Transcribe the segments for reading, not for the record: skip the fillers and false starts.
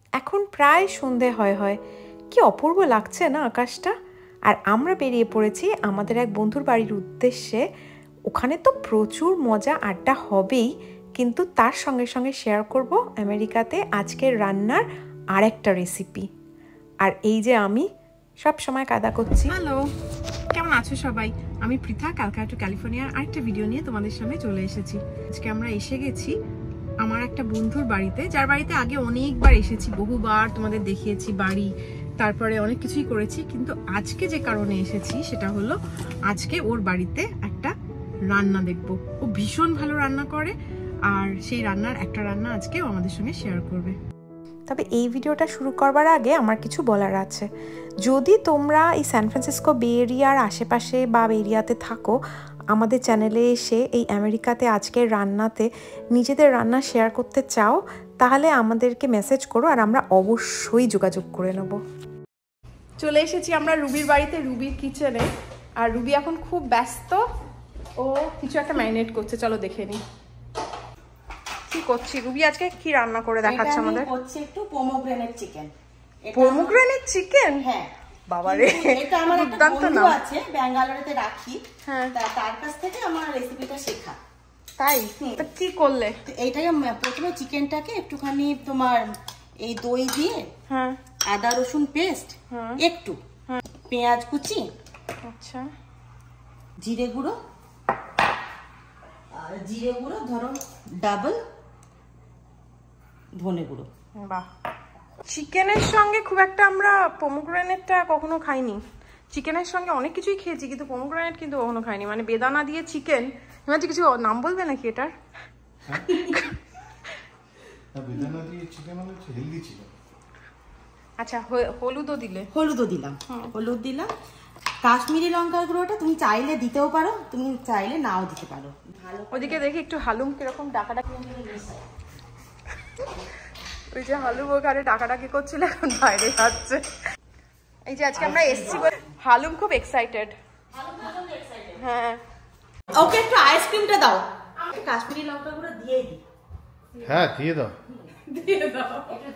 এখন প্রায় সন্ধে হয়। কি অপূর্ব লাগছে না আকাশটা। আর আমরা বেরিয়ে পড়েছি আমাদের এক বন্ধুর বাড়ির উদ্দেশ্যে। ওখানে তো প্রচুর মজা আড্ডা হবেই, কিন্তু তার সঙ্গে সঙ্গে শেয়ার করব আমেরিকাতে আজকের রান্নার আরেকটা রেসিপি। আর এই যে আমি সব সময় কাদা করছি। হ্যালো, কেমন আছো সবাই? আমি পৃথা, ক্যালকাটা টু ক্যালিফোর্নিয়ার আরেকটা ভিডিও নিয়ে তোমাদের সামনে চলে এসেছি। আজকে আমরা এসে গেছি আমার একটা বন্ধুর বাড়িতে, যার বাড়িতে আগে অনেকবার এসেছি, বহুবার তোমাদের দেখিয়েছি বাড়ি, তারপরে অনেক কিছুই করেছি। কিন্তু আজকে যে কারণে এসেছি সেটা হলো আজকে ওর বাড়িতে একটা রান্না দেখবো। ও ভীষণ ভালো রান্না করে, আর সেই রান্নার একটা রান্না আজকে ও আমাদের সঙ্গে শেয়ার করবে। তবে এই ভিডিওটা শুরু করবার আগে আমার কিছু বলার আছে। যদি তোমরা এই সান ফ্রান্সিসকো বে এরিয়ার আশেপাশে বা এরিয়াতে থাকো, আমাদের চ্যানেলে এসে এই আমেরিকাতে আজকের রান্নাতে নিজেদের রান্না শেয়ার করতে চাও, তাহলে আমাদেরকে মেসেজ করো আর আমরা অবশ্যই যোগাযোগ করে নেব। চলে এসেছি আমরা রুবির বাড়িতে, রুবির কিচেনে। আর রুবি এখন খুব ব্যস্ত, ও কিছু একটা ম্যারিনেট করছে, চলো দেখে নিই কি করছি। রুবি আজকে কি রান্না করে দেখাচ্ছে আমাদের? করছি একটু পোমোগ্রেনেট চিকেন। পোমোগ্রেনেট চিকেন? হ্যাঁ বাবারে, এটা আমার একটা বন্ধু আছে ব্যাঙ্গালোরেতে রাখি, হ্যাঁ তার কাছ থেকে আমার রেসিপিটা শেখা। তাই? তো কি করলে? এইটাকে প্রথমে চিকেনটাকে একটুখানি তোমার এই দই দিয়ে, হ্যাঁ আদা রসুন পেস্ট, একটু পেঁয়াজ কুচি, আচ্ছা জিরে গুঁড়ো, আর জিরে গুঁড়ো ধরো ডাবল, ধনে গুঁড়ো। বাহ, চিকেনের সঙ্গে খুব একটা আমরা পোমোগ্রেনেটটা কখনো খাইনি। চিকেনের সঙ্গে অনেক কিছুই খেয়েছি, কিন্তু পোমোগ্রেনেট কিন্তু কখনো খাইনি। মানে বেদানা দিয়ে চিকেন, মানে কিছু নাম বলবে নাকি এটার? বেদানা দিয়ে চিকেন মানে হেলদি চিকেন। আচ্ছা, হলুদও দিলে? হলুদও দিলাম, হলুদ দিলাম। কাশ্মীরি লঙ্কার গুঁড়োটা তুমি চাইলে দিতেও পারো, তুমি চাইলে নাও দিতে পারো। ওদিকে দেখি একটু হালুম কিরকম ডাকাডাকি। ওই যে হালুম ওখানে ডাকাডাকি করছিল, এখন বাইরে যাচ্ছে। এই যে আজকে আমরা এসছি, হালুম খুব এক্সাইটেড। হ্যাঁ, ওকে একটু আইসক্রিমটা দাও। কাশ্মীরি লঙ্কা গুঁড়ো দিয়ে দিই। হ্যাঁ দিয়ে দাও, দিয়ে দাও।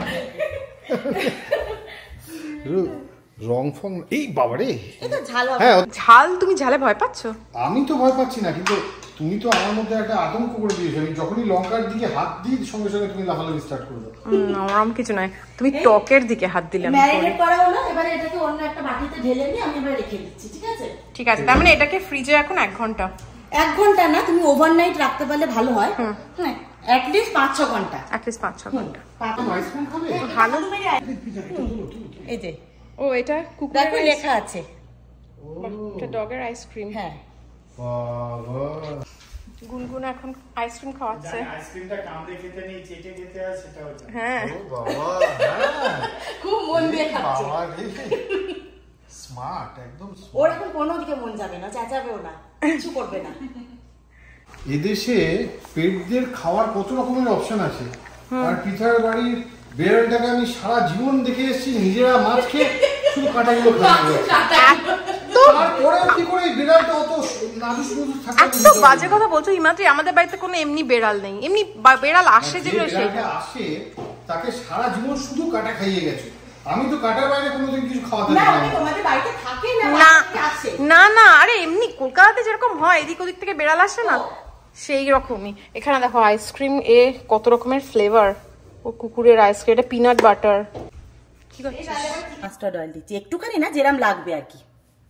রং ফং এই বাবারে, এটা ঝাল হবে। হ্যাঁ ঝাল, তুমি ঝালে ভয় পাচ্ছ? আমি তো ভয় পাচ্ছি না, কিন্তু তুমি তো আমার মধ্যে একটা আতঙ্ক করে দিয়েছো। আমি যখনই লঙ্কার দিকে হাত দিই সঙ্গে সঙ্গে তুমি লাফালাফি স্টার্ট করে দাও। আমার কিছু নয়, তুমি টকের দিকে হাত দিলে। ম্যারিনেট করা হলো, এবারে এটাকে অন্য একটা বাটিতে ঢেলে নিয়ে আমি এবারে রেখে দিচ্ছি। ঠিক আছে? ঠিক আছে, তার মানে এটাকে ফ্রিজে এখন 1 ঘন্টা? 1 ঘন্টা না, তুমি ওভারনাইট রাখতে পারলে ভালো হয়। হ্যাঁ, at least 5-6 ঘন্টা। at least 5-6 ঘন্টা। আইসক্রিম খাবে? ভালো। এই যে, ও এটা কুকুরের লেখা আছে। এটা ডগের আইসক্রিম। হ্যাঁ বাবা, গুনগুন এখন আইসক্রিম খাওয়াচ্ছে। আইসক্রিমটা কামড়ে খেতে নেই, চেটে খেতে হয়, সেটা হচ্ছে। হ্যাঁ ও বাবা, হ্যাঁ খুব মন দিয়ে খাচ্ছে। বাবা রে, স্মার্ট একদম। ওর এখন কোনো দিকে মন যাবে না, চেঁচাবেও না, কিছু করবে না। এদেশে পেটদের খাওয়ার কত রকমের অপশন আছে। আর পিঠার বাড়ির বেড়ালটাকে আমি সারা জীবন দেখে এসেছি, নিজেরা মাছ খেয়ে শুধু কাঁটাগুলো খাওয়া। তারপরেও কি করে বিড়ালটা অত নাদুস নুদুস থাকে? এত বাজে কথা বলছো হিমাদ্রি, আমাদের বাড়িতে কোনো এমনি বেড়াল নেই। এমনি বেড়াল আসে যেগুলো, সেটা আসে, তাকে সারা জীবন শুধু কাঁটা খাইয়ে গেছে। আমি তো কাঁটার বাইরে কোনোদিন কিছু খাওয়াতে না, দিই না। তোমাদের বাড়িতে থাকে না, আসে না না, আরে এমনি কলকাতাতে যেরকম হয় এদিক ওদিক থেকে বেড়াল আসে না, সেই রকমই। এখানে দেখো আইসক্রিম, কত রকমের ফ্লেভার। ও কুকুরের আইসক্রিম, এটা পিনাট বাটার। কি করছিস? মাস্টার্ড অয়েল দিচ্ছি একটুখানি, না যেরাম লাগবে আর কি।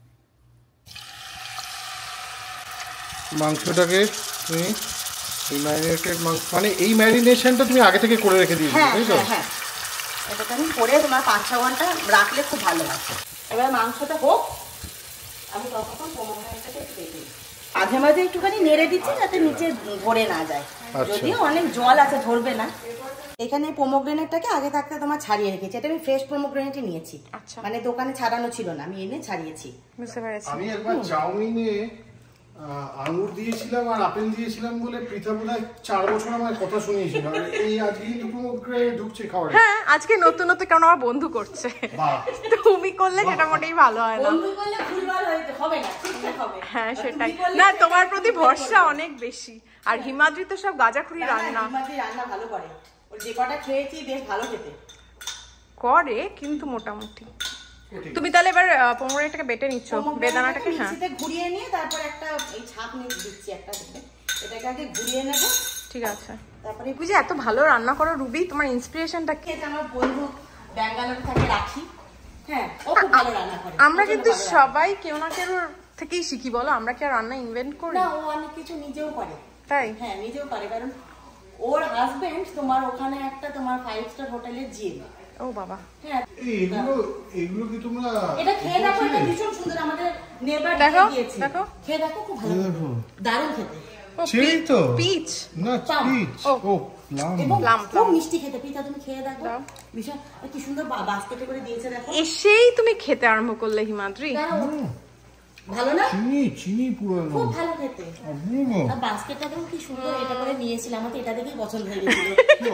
মাংসটাকে তুমি এই ম্যারিনেটেড মাংস, মানে এই ম্যারিনেশনটা তুমি আগে থেকে করে রেখে দিয়েছো, তাই তো? হ্যাঁ, এটাকে করে তোমার 5-6 ঘন্টা রাখলে খুব ভালো হয়। এবার মাংসটা হোক, আমি ততক্ষণ পোমোগ্রেনেটটাকে একটু রেখে দিই। মাঝে মাঝে একটুখানি নেড়ে দিচ্ছি যাতে নিচে ধরে না যায়। যদিও অনেক জল আছে, ধরবে না। এখানে পোমোগ্রেনেটটাকে আগে থাকতে তোমার ছাড়িয়ে রেখেছি। এটা আমি ফ্রেশ পোমোগ্রেনেটই নিয়েছি, মানে দোকানে ছাড়ানো ছিল না, আমি এনে ছাড়িয়েছি। আমি একবার চাউমিনে আঙুর দিয়েছিলাম আর আপেল দিয়েছিলাম বলে পৃথা বোধহয় 4 বছর আমার কথা শুনিয়েছিল। আর এই আজকে কিন্তু ঢুকছে খাওয়ারে। হ্যাঁ, আজকে নতুন নতুন কেন আমার বন্ধু করছে। তুমি করলে সেটা মোটেই ভালো হয় না। বন্ধু করলে ভুলভাল হবে না, ঠিকঠাক হবে। হ্যাঁ সেটাই না, তোমার প্রতি ভরসা অনেক বেশি। আর হিমাদ্রি তো সব গাজাখুরি রান্না। হিমাদ্রি রান্না ভালো করে, ওর যে কটা খেয়েছি বেশ ভালো খেতে। করে কিন্তু মোটামুটি। তুমি তাহলে এবার 15 টাকা বেটে নিচ্ছ বেদানাটাকে। হ্যাঁ, মিক্সিতে ঘুরিয়ে নিয়ে তারপর একটা এই ছাপ নিয়ে দিচ্ছি একটা দিতে, এটাকে আগে ঘুরিয়ে নেব। ঠিক আছে। তারপরে বুঝি এত ভালো রান্না করো রুবি, তোমার ইন্সপিরেশনটা কি? আমার বন্ধু ব্যাঙ্গালোরে থাকে রাখি, হ্যাঁ ও খুব ভালো রান্না করে। আমরা কিন্তু সবাই কেউ না কেউ থেকেই শিখি, বলো আমরা কি আর রান্না ইনভেন্ট করি না? ও অনেক কিছু নিজেও করে। তাই? হ্যাঁ নিজেও করে, কারণ ওর হাজবেন্ড তোমার ওখানে একটা তোমার 5 স্টার হোটেলে জিএম। ও বাবা। হ্যাঁ এগুলো কি তোমরা এটা খেয়ে দেখো, এটা ভীষণ সুন্দর, আমাদের নেবার দিয়েছে। দেখো খেয়ে দেখো, খুব ভালো, দারুণ খেতে। চেরি তো পিচ না, পিচ ও প্লাম, খুব মিষ্টি খেতে। পিতা তুমি খেয়ে দেখো, ভীষণ কি সুন্দর বাস্কেটে করে দিয়েছে দেখো। এসেই তুমি খেতে আরম্ভ করলে হিমাদ্রি, ভালো না? চিনি পুরো খুব ভালো খেতে। আর বাস্কেটটা দেখো কি সুন্দর, এটা করে নিয়েছিলাম, আমার তো এটা দেখেই পছন্দ হয়ে গেছিল।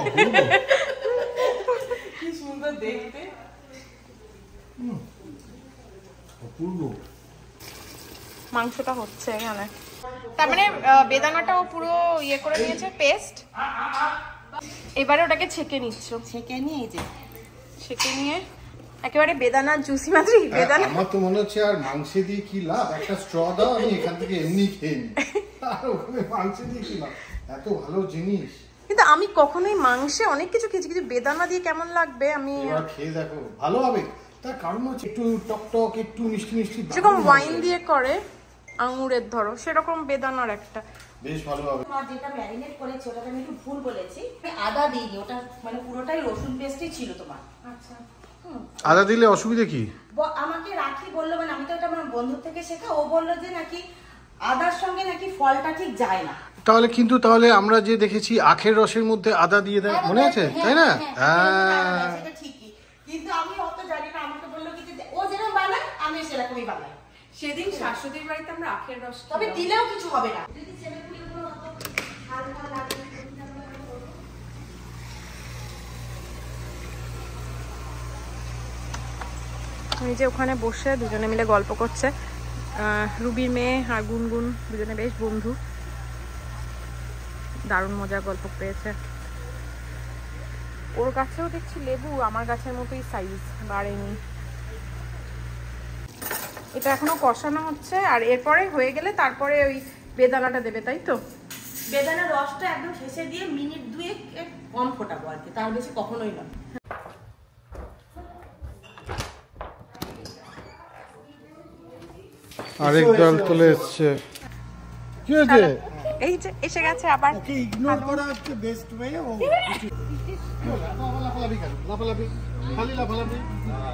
কি সুন্দর দেখতে, অপূর্ব। মাংসটা হচ্ছে এখানে, তার মানে বেদানাটাও পুরো ইয়ে করে নিয়েছে পেস্ট। এবারে ওটাকে ছেঁকে নিচ্ছ। ছেঁকে নিয়ে এই যে ছেঁকে নিয়ে একেবারে বেদানা জুসি মাত্রই বেদানা। আমার তো মনে হচ্ছে আর মাংসে দিয়ে কি লাভ, একটা স্ট্র দাও আমি এখান থেকে এমনি খেয়ে নিই, আর ওখানে মাংসে দিয়ে কি লাভ, এত ভালো জিনিস। কিন্তু আমি কখনোই মাংসে অনেক কিছু খেয়েছি, কিছু বেদানা দিয়ে কেমন লাগবে আমি এবার খেয়ে দেখো, ভালো হবে। তার কারণ হচ্ছে একটু টক টক, একটু মিষ্টি মিষ্টি, যেরকম ওয়াইন দিয়ে করে আঙুরের ধরো সেরকম বেদানার একটা বেশ ভালো হবে। আর যেটা ম্যারিনেট করেছি ওটাতে আমি একটু ভুল বলেছি, আদা দিইনি, ওটা মানে পুরোটাই রসুন পেস্টই ছিল তোমার। আচ্ছা, আদা দিলে অসুবিধা কি? আমাকে রাখি বললো, মানে আমি তো এটা আমার বন্ধুর থেকে শেখা, ও বললো যে নাকি আদার সঙ্গে নাকি ফলটা ঠিক যায় না। তাহলে আমরা যে দেখেছি আখের রসের মধ্যে আদা দিয়ে দেয়, মনে আছে তাই না? হ্যাঁ সেটা ঠিকই, কিন্তু আমি অত জানি না। আমাকে বললো কি ও যেরকম বানায় আমি সেরকমই বানাই। সেদিন শাশুড়ির বাড়িতে আমরা আখের রস, তবে দিলেও কিছু হবে না। এই যে ওখানে বসে দুজনে মিলে গল্প করছে, রুবির মেয়ে আর গুনগুন দুজনে বেশ বন্ধু, দারুণ মজার গল্প পেয়েছে। ওর কাছেও দেখছি লেবু আমার গাছের মতোই সাইজ, বাড়েনি। এটা এখনো কষানো হচ্ছে, আর এরপরে হয়ে গেলে তারপরে ওই বেদানাটা দেবে, তাই তো? বেদানার রসটা একদম শেষে দিয়ে মিনিট 2 কম ফোটাবো আর কি, তার বেশি কখনোই নয়। আরেক ডাল চলে এসেছে। কি হয়েছে? এই যে এসে গেছে আবার। ওকে ইগনোর করা হচ্ছে বেস্ট ওয়ে। ও লাফালাফি।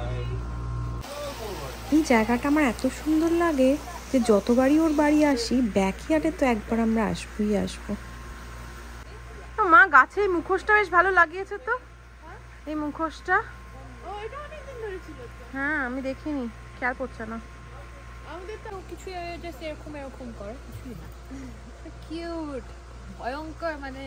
এই জায়গাটা আমার এত সুন্দর লাগে যে যতবারই ওর বাড়ি আসি ব্যাকইয়ার্ডে তো একবার আমরা আসবোই আসবো। মা গাছে এই মুখোশটা বেশ ভালো লাগিয়েছে তো, এই মুখোশটা। হ্যাঁ আমি দেখিনি, খেয়াল করছে না। আমাদের তো কিছু জাস্ট এরকম এরকম করে, কিছুই না। কিউট, ভয়ঙ্কর, মানে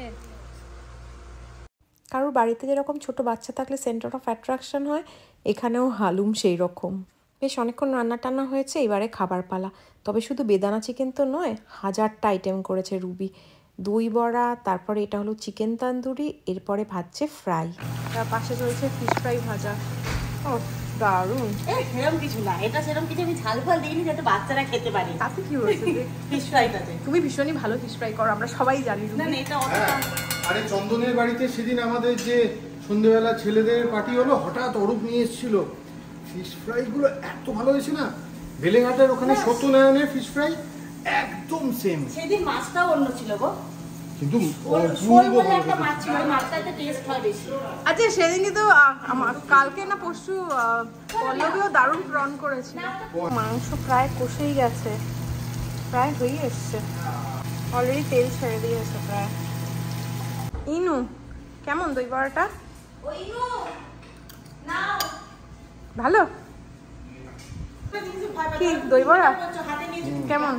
কারোর বাড়িতে যেরকম ছোট বাচ্চা থাকলে সেন্টার অফ অ্যাট্রাকশন হয়, এখানেও হালুম সেই রকম। বেশ অনেকক্ষণ রান্না টান্না হয়েছে, এবারে খাবার পালা। তবে শুধু বেদানা চিকেন তো নয়, 1000টা আইটেম করেছে রুবি। দই বড়া, তারপরে এটা হলো চিকেন তান্দুরি, এরপরে ভাজছে ফ্রাই, তার পাশে চলছে ফিশ ফ্রাই ভাজা। ও দারুণ। সেরকম কিছু না, এটা সেরকম কিছু আমি ঝাল ফাল দিইনি যাতে বাচ্চারা খেতে পারে। তাতে কি হয়েছে? ফিশ ফ্রাইটাতে তুমি ভীষণই ভালো ফিশ ফ্রাই করো, আমরা সবাই জানি। না না, এটা আরে চন্দনের বাড়িতে সেদিন আমাদের যে সন্ধ্যেবেলা ছেলেদের পার্টি হলো, হঠাৎ অরূপ নিয়ে এসেছিল ফিশ ফ্রাই গুলো, এত ভালো হয়েছে না। বেলেঘাটার ওখানে সত্যনারায়ণের ফিশ ফ্রাই একদম সেম। সেদিন মাছটাও অন্য ছিল গো, কিন্তু একটা মাছ ছিল, ওই মাছটাতে টেস্ট হয় বেশি। আচ্ছা সেদিন কিন্তু কালকে না পরশু পল্লবীও দারুণ প্রন করেছিল। মাংস প্রায় কষেই গেছে, প্রায় হয়ে এসছে, অলরেডি তেল ছেড়ে দিয়েছে প্রায়। ইনু কেমন দই বড়াটা? ভালো কি দই বড়া কেমন?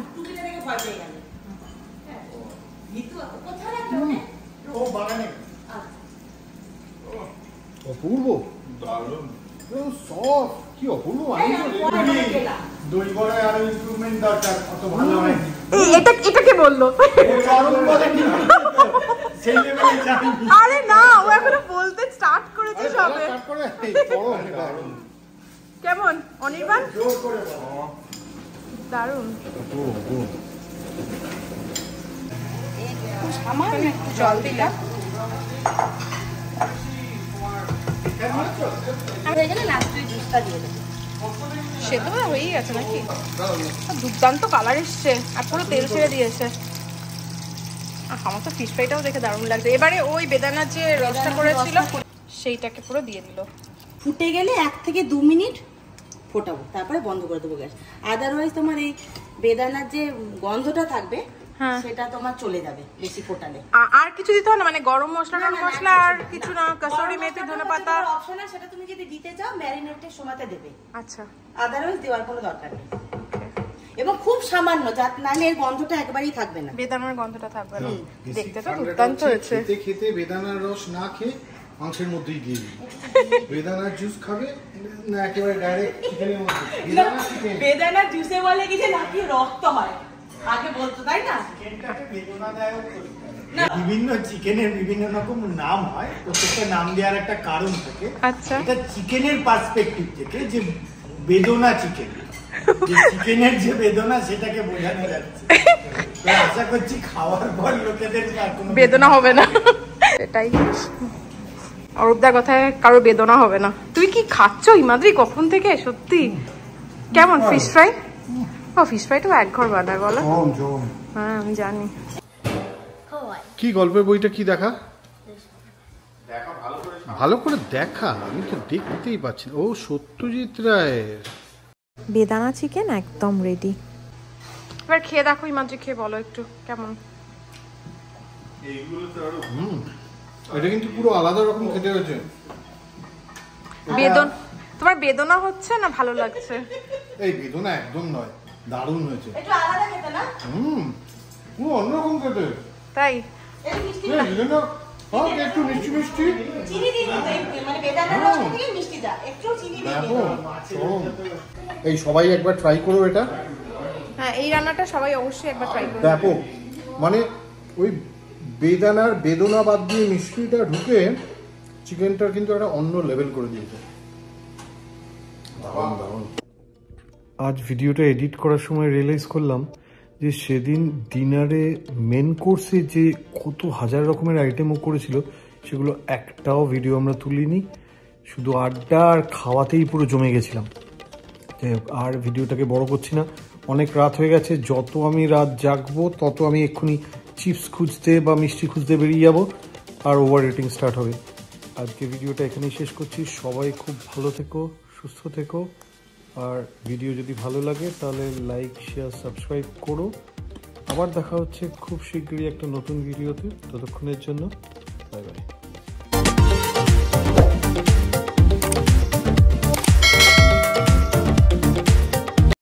অপূর্ব, দারুণ, সফট, কি অপূর্ব। দই বড়ায় আরো ইমপ্রুভমেন্ট দরকার, অত ভালো হয়নি। এটাকে বললো। সেই লেভেলে যাইনি। আরে না, ও এখনো বলতে স্টার্ট করেছে সবে। কেমন অনির্বাণ? জোর করে বলো। দারুণ। সামান্য একটু জল দিলাম। হয়ে গেলে লাস্টে জুসটা দিয়ে দেবো। সে তো হয়েই গেছে নাকি? দুর্দান্ত কালার এসছে আর পুরো তেল ছেড়ে দিয়েছে। আমার তো ফিশ ফ্রাইটাও দেখে দারুণ লাগছে। এবারে ওই বেদানার যে রসটা করেছিল সেইটাকে পুরো দিয়ে দিল। ফুটে গেলে 1 থেকে 2 মিনিট ফোটাবো, তারপরে বন্ধ করে দেবো গ্যাস। আদারওয়াইজ তোমার এই বেদানার যে গন্ধটা থাকবে সেটা তোমার চলে যাবে বেশি ফোটালে। আর কিছু দিতে হবে না মানে গরম মশলা মশলা আর কিছু না? কসুরি মেথি, ধনেপাতা অপশনাল, সেটা তুমি যদি দিতে চাও ম্যারিনেটের সময়তে দেবে। আচ্ছা, আদারওয়াইজ দেওয়ার কোনো দরকার নেই। এবং খুব সামান্য, যাতে নালে এর গন্ধটা একবারই থাকবে না, বেদানার গন্ধটা থাকবে না। দেখতে তো দুর্দান্ত হয়েছে। খেতে খেতে বেদানার রস না খেয়ে মাংসের মধ্যেই দিয়ে দিই। বেদানার জুস খাবে না একেবারে ডাইরেক্ট চিকেনের মধ্যে? বেদানার জুসে বলে কি যে নাকি রক্ত হয় আগে বলতো, তাই না? চিকেনটাকে বেদনাদায়ক করি। বিভিন্ন চিকেনের বিভিন্ন রকম নাম হয়, প্রত্যেকটা নাম দেওয়ার একটা কারণ থাকে। আচ্ছা, এটা চিকেনের পার্সপেক্টিভ থেকে যে বেদনা চিকেন, যে চিকেনের যে বেদনা সেটাকে বোঝানো যাচ্ছে। তো আশা করছি খাওয়ার পর লোকেদের আর কোনো বেদনা হবে না। এটাই অরূপদার কথায় কারো বেদনা হবে না। তুই কি খাচ্ছ ইমাদ্রি কখন থেকে? সত্যি কেমন ফিশ ফ্রাই? ও ফিশ ফ্রাইটাও এক ঘর বানায় বলো। হ্যাঁ আমি জানি। কি গল্পের বইটা কি দেখা? ভালো করে দেখা, আমি তো দেখতেই পাচ্ছি না। ও সত্যজিৎ রায়ের বেদানা চিকেন একদম রেডি। এবার খেয়ে দেখো ইমাদ্রি, খেয়ে বলো একটু কেমন। এটা কিন্তু পুরো আলাদা রকম খেতে হয়েছে। তোমার বেদনা হচ্ছে না ভালো লাগছে? এই বেদনা একদম নয়, দারুণ হয়েছে। একটু আলাদা খেতে না? পুরো অন্যরকম খেতে। তাই একটু মিষ্টি একটু মিষ্টি মিষ্টি চিনি দিয়ে দিতে, মানে বেদানার রস থেকে মিষ্টি দাও, একটু চিনি দিয়ে দিতে। এই সবাই একবার ট্রাই করো এটা। হ্যাঁ, এই রান্নাটা সবাই অবশ্যই একবার ট্রাই করো। ব্যাপক, মানে ওই বেদানার বেদনা বাদ দিয়ে মিষ্টিটা ঢুকে চিকেনটার কিন্তু একটা অন্য লেভেল করে দিয়েছে। আজ ভিডিওটা এডিট করার সময় রিয়েলাইজ করলাম যে সেদিন ডিনারে মেন কোর্সে যে কত হাজার রকমের আইটেমও করেছিল সেগুলো একটাও ভিডিও আমরা তুলিনি। শুধু আড্ডা আর খাওয়াতেই পুরো জমে গেছিলাম। আর ভিডিওটাকে বড় করছি না, অনেক রাত হয়ে গেছে। যত আমি রাত জাগবো তত আমি এক্ষুনি চিপস খুঁজতে বা মিষ্টি খুঁজতে বেরিয়ে যাব, আর ওভার রেটিং স্টার্ট হবে। আজকে ভিডিওটা এখানেই শেষ করছি। সবাই খুব ভালো থেকো, সুস্থ থেকো। আর ভিডিও যদি ভালো লাগে তাহলে লাইক, শেয়ার, সাবস্ক্রাইব করো। আবার দেখা হচ্ছে খুব শীঘ্রই একটা নতুন ভিডিওতে। ততক্ষণের জন্য বাই বাই।